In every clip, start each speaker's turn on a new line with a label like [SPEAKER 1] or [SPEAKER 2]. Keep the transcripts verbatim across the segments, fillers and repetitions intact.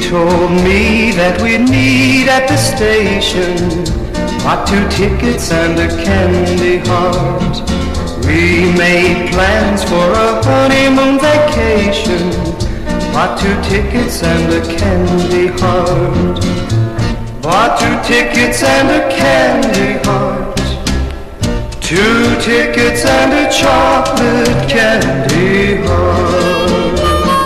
[SPEAKER 1] told me that we'd meet at the station, bought two tickets and a candy heart. We made plans for a honeymoon vacation, bought two tickets and a candy heart. Bought two tickets and a candy heart, two tickets and a chocolate candy heart.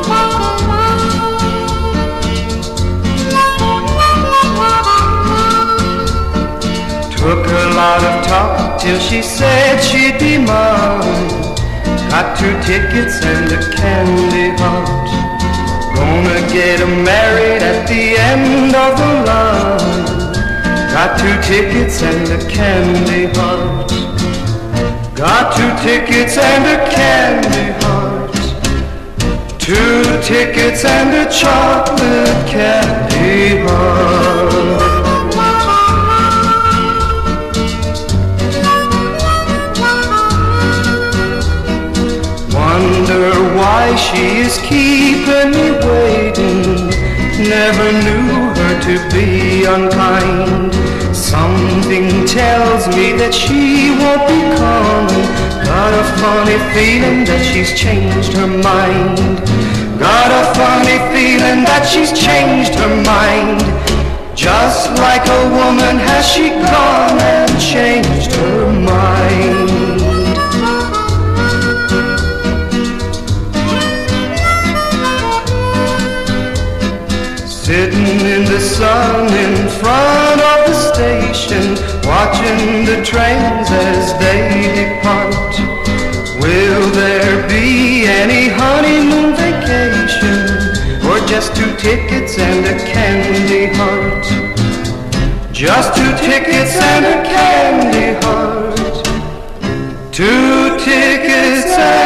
[SPEAKER 1] Took a lot of talk till she said she'd be mine. Got two tickets and a candy heart. Gonna get married at the end of the line. Got two tickets and a candy heart. Got two tickets and a candy heart, two tickets and a chocolate candy heart. Wonder why she is keeping me waiting. Never knew her to be unkind. Something tells me that she won't be coming. Got a funny feeling that she's changed her mind. Got a funny feeling that she's changed her mind. Just like a woman has she gone and changed her mind. Sitting in the sun in front of the station, watching the trains as they depart. Will there be any honeymoon vacation, or just two tickets and a candy heart? Just two tickets and a candy heart, two tickets and